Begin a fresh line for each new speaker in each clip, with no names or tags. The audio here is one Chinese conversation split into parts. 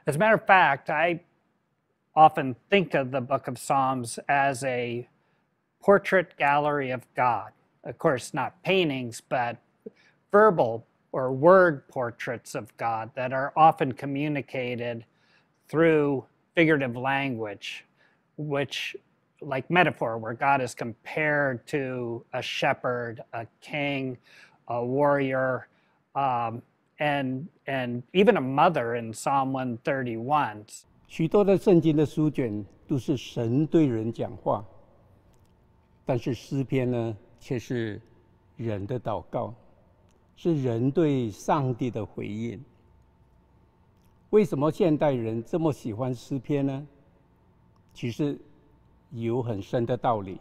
As a matter of fact, I often think of the book of Psalms as a portrait gallery of God. Of course, not paintings, but verbal or word portraits of God that are often communicated through figurative language, which, like metaphor, where God is compared to a shepherd, a king, a warrior, and even a mother in Psalm 131.
许多的圣经的书卷都是神对人讲话，但是诗篇呢，却是人的祷告，是人对上帝的回应。为什么现代人这么喜欢诗篇呢？其实有很深的道理。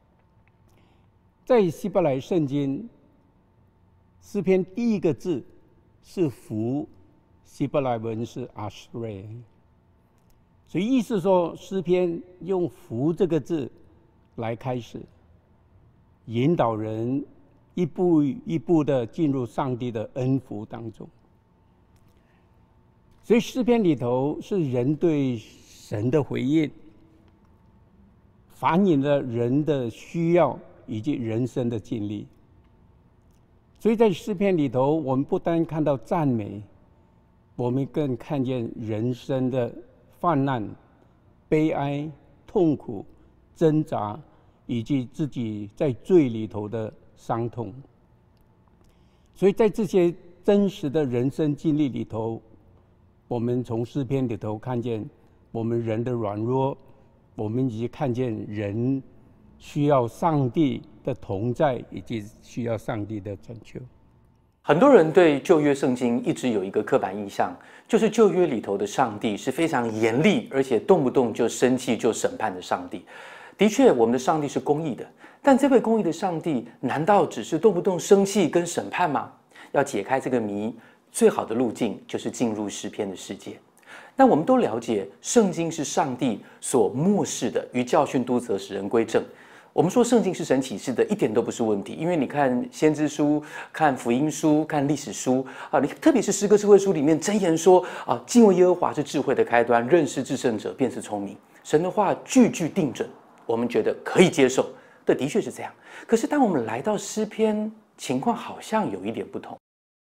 在希伯来圣经，诗篇第一个字是福，希伯来文是 Ashrei， 所以意思说诗篇用福这个字来开始，引导人一步一步的进入上帝的恩福当中。所以诗篇里头是人对神的回应，反映了人的需要以及人生的经历。所以在诗篇里头，我们不单看到赞美，我们更看见人生的患难、悲哀、痛苦、挣扎，以及自己在罪里头的伤痛。所以在这些真实的人生经历里头，我们从诗篇里头看见我们人的软弱，我们以及看见人需要上帝的同在，以及需要上帝的拯救。
很多人对旧约圣经一直有一个刻板印象，就是旧约里头的上帝是非常严厉，而且动不动就生气就审判的上帝。的确，我们的上帝是公义的，但这位公义的上帝难道只是动不动生气跟审判吗？要解开这个谜，最好的路径就是进入诗篇的世界。那我们都了解，圣经是上帝所默示的，于教训督责使人归正。我们说圣经是神启示的，一点都不是问题，因为你看先知书、看福音书、看历史书啊，你特别是诗歌智慧书里面箴言说啊，敬畏耶和华是智慧的开端，认识至圣者便是聪明。神的话句句定准，我们觉得可以接受，这的确是这样。可是当我们来到诗篇，情况好像有一点不同。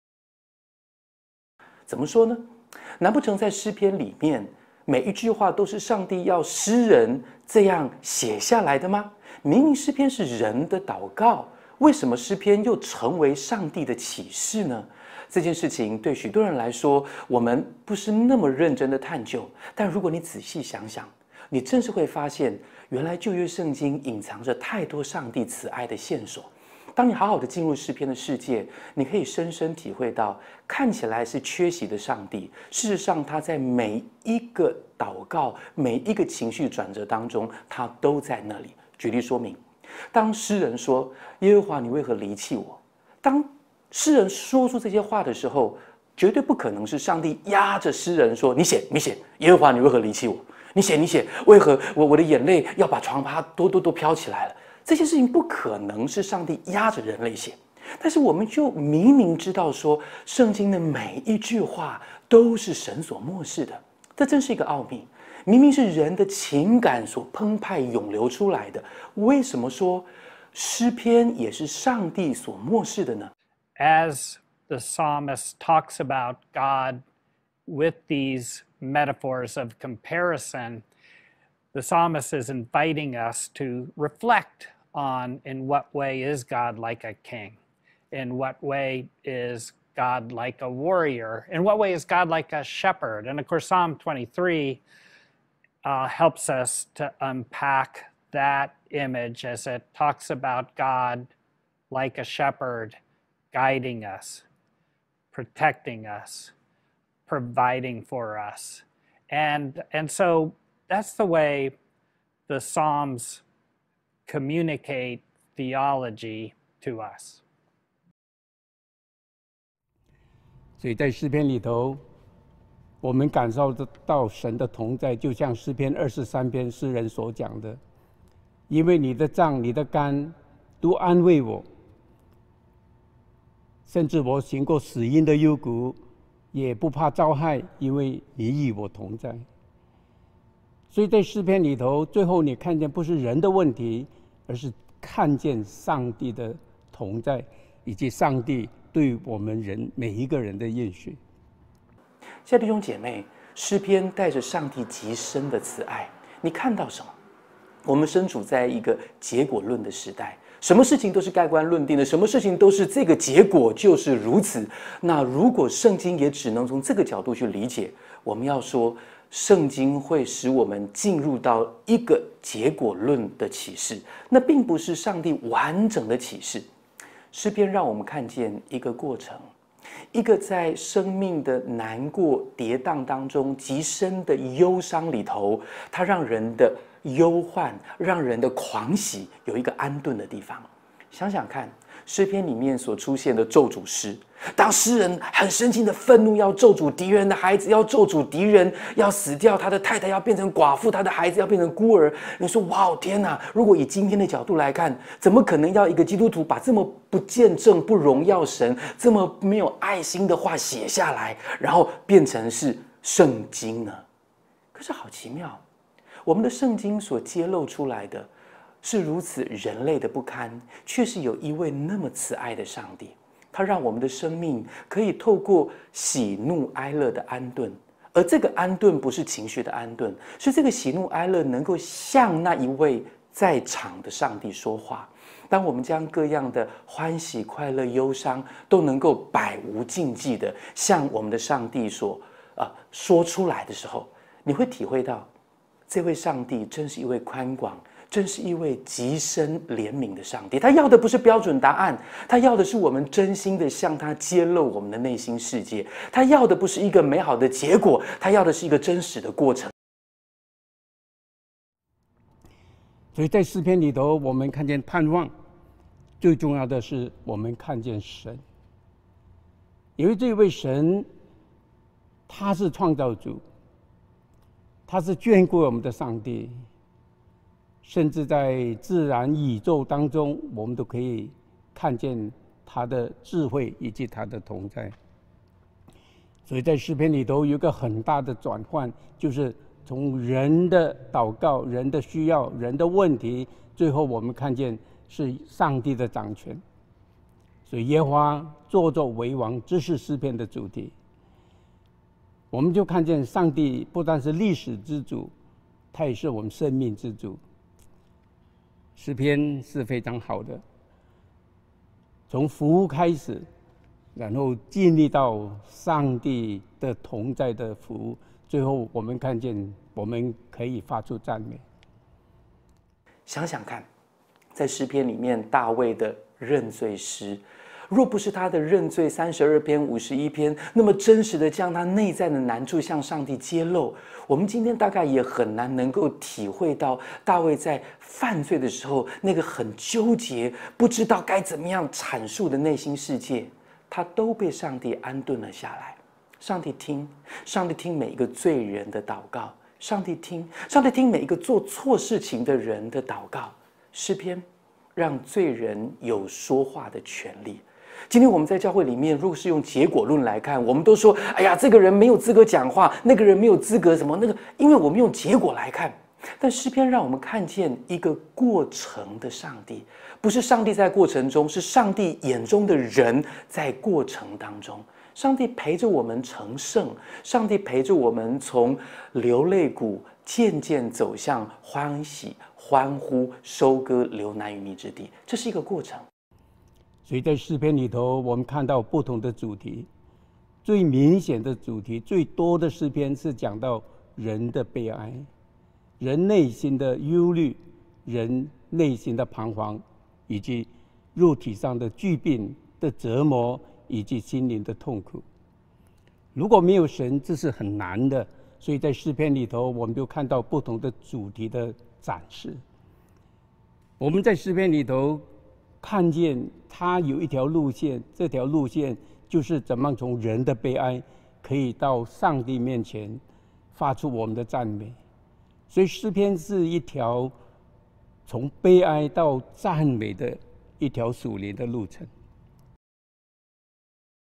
怎么说呢？难不成在诗篇里面每一句话都是上帝要诗人这样写下来的吗？明明诗篇是人的祷告，为什么诗篇又成为上帝的启示呢？这件事情对许多人来说，我们不是那么认真的探究。但如果你仔细想想，你正是会发现，原来旧约圣经隐藏着太多上帝慈爱的线索。当你好好的进入诗篇的世界，你可以深深体会到，看起来是缺席的上帝，事实上他在每一个祷告、每一个情绪转折当中，他都在那里。举例说明，当诗人说耶和华你为何离弃我，当诗人说出这些话的时候，绝对不可能是上帝压着诗人说你写耶和华你为何离弃我，你写为何我的眼泪要把床趴都飘起来了。这些事情不可能是上帝压着人类写，但是我们就明明知道说，圣经的每一句话都是神所默示的，这真是一个奥秘。明明是人的情感所澎湃涌流出来的，为什么说诗篇也是上帝所默示的呢？
As the psalmist talks about God with these metaphors of comparison, the psalmist is inviting us to reflect on in what way is God like a king? In what way is God like a warrior? In what way is God like a shepherd? And of course, Psalm 23 helps us to unpack that image as it talks about God like a shepherd, guiding us, protecting us, providing for us. And so that's the way the Psalms communicate theology to us.
所以在诗篇里头，我们感受得到神的同在，就像诗篇23篇诗人所讲的，因为你的杖、你的竿都安慰我，甚至我行过死荫的幽谷， 也不怕遭害，因为你与我同在。所以在诗篇里头，最后你看见不是人的问题，而是看见上帝的同在，以及上帝对我们人每一个人的应许。
亲爱的弟兄姐妹，诗篇带着上帝极深的慈爱，你看到什么？我们身处在一个结果论的时代，什么事情都是盖棺论定的，什么事情都是这个结果就是如此。那如果圣经也只能从这个角度去理解，我们要说圣经会使我们进入到一个结果论的启示，那并不是上帝完整的启示。诗篇让我们看见一个过程，一个在生命的难过跌宕当中极深的忧伤里头，它让人的忧患，让人的狂喜有一个安顿的地方。想想看，诗篇里面所出现的咒诅诗，当诗人很生气的愤怒，要咒诅敌人的孩子，要咒诅敌人要死掉，他的太太要变成寡妇，他的孩子要变成孤儿。你说哇天哪！如果以今天的角度来看，怎么可能要一个基督徒把这么不见证、不荣耀神、这么没有爱心的话写下来，然后变成是圣经呢？可是好奇妙，我们的圣经所揭露出来的是如此人类的不堪，却是有一位那么慈爱的上帝，他让我们的生命可以透过喜怒哀乐的安顿，而这个安顿不是情绪的安顿，是这个喜怒哀乐能够向那一位在场的上帝说话。当我们将各样的欢喜、快乐、忧伤都能够百无禁忌的向我们的上帝说出来的时候，你会体会到这位上帝真是一位宽广，真是一位极深怜悯的上帝。他要的不是标准答案，他要的是我们真心的向他揭露我们的内心世界。他要的不是一个美好的结果，他要的是一个真实的过程。
所以在诗篇里头，我们看见盼望，最重要的是我们看见神，因为这位神他是创造主，他是眷顾我们的上帝，甚至在自然宇宙当中，我们都可以看见他的智慧以及他的同在。所以在诗篇里头有一个很大的转换，就是从人的祷告、人的需要、人的问题，最后我们看见是上帝的掌权。所以耶和华坐作为王，这是诗篇的主题。我们就看见上帝不但是历史之主，他也是我们生命之主。诗篇是非常好的，从服务开始，然后经历到上帝的同在的服务，最后我们看见我们可以发出赞美。
想想看，在诗篇里面大卫的认罪诗，若不是他的认罪32篇51篇那么真实的将他内在的难处向上帝揭露，我们今天大概也很难能够体会到大卫在犯罪的时候那个很纠结不知道该怎么样阐述的内心世界，他都被上帝安顿了下来。上帝听每一个罪人的祷告，上帝听每一个做错事情的人的祷告。诗篇让罪人有说话的权利。今天我们在教会里面，如果是用结果论来看，我们都说哎呀，这个人没有资格讲话，那个人没有资格什么那个，因为我们用结果来看。但诗篇让我们看见一个过程的上帝，不是上帝在过程中，是上帝眼中的人在过程当中。上帝陪着我们成圣，上帝陪着我们从流泪谷渐渐走向欢喜、欢呼、收割流奶与蜜之地，这是一个过程。
所以在诗篇里头，我们看到不同的主题，最明显的主题，最多的诗篇是讲到人的悲哀，人内心的忧虑，人内心的彷徨，以及肉体上的疾病的折磨，以及心灵的痛苦。如果没有神，这是很难的。所以在诗篇里头，我们就看到不同的主题的展示。我们在诗篇里头看见它有一条路线，这条路线就是怎么从人的悲哀可以到上帝面前发出我们的赞美。所以诗篇是一条从悲哀到赞美的一条属灵的路程。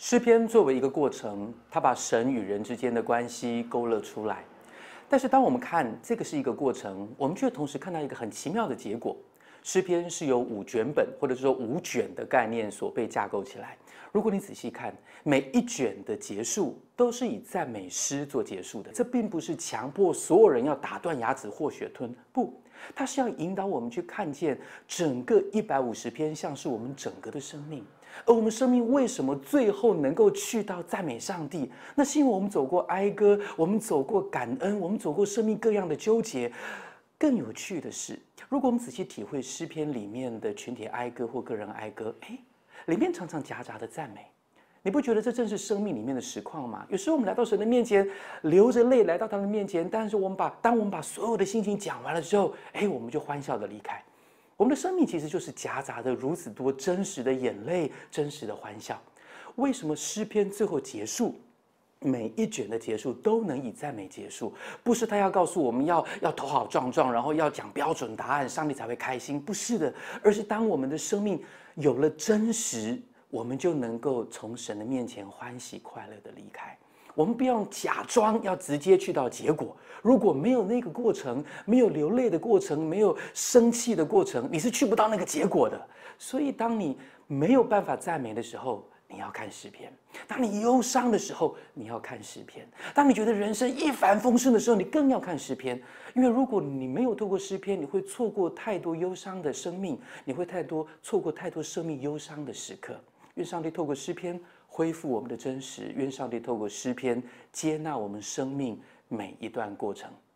诗篇作为一个过程，它把神与人之间的关系勾勒出来。但是当我们看这个是一个过程，我们却同时看到一个很奇妙的结果。诗篇是由5卷本或者说5卷的概念所被架构起来。如果你仔细看，每一卷的结束都是以赞美诗做结束的。这并不是强迫所有人要打断牙齿或血吞，不，它是要引导我们去看见整个150篇像是我们整个的生命。而我们生命为什么最后能够去到赞美上帝？那是因为我们走过哀歌，我们走过感恩，我们走过生命各样的纠结。更有趣的是，如果我们仔细体会诗篇里面的群体哀歌或个人哀歌，里面常常夹杂的赞美。你不觉得这正是生命里面的实况吗？有时候我们来到神的面前，流着泪来到他的面前，但是当我们把所有的心情讲完了之后，我们就欢笑的离开。我们的生命其实就是夹杂着如此多真实的眼泪，真实的欢笑。为什么诗篇最后结束，每一卷的结束都能以赞美结束？不是他要告诉我们要头好壮壮，然后要讲标准答案，上帝才会开心，不是的，而是当我们的生命有了真实，我们就能够从神的面前欢喜快乐的离开。我们不用假装要直接去到结果，如果没有那个过程，没有流泪的过程，没有生气的过程，你是去不到那个结果的。所以当你没有办法赞美的时候，你要看诗篇；当你忧伤的时候，你要看诗篇；当你觉得人生一帆风顺的时候，你更要看诗篇。因为如果你没有透过诗篇，你会错过太多忧伤的生命，你会错过太多生命忧伤的时刻。愿上帝透过诗篇恢复我们的真实，愿上帝透过诗篇接纳我们生命每一段过程。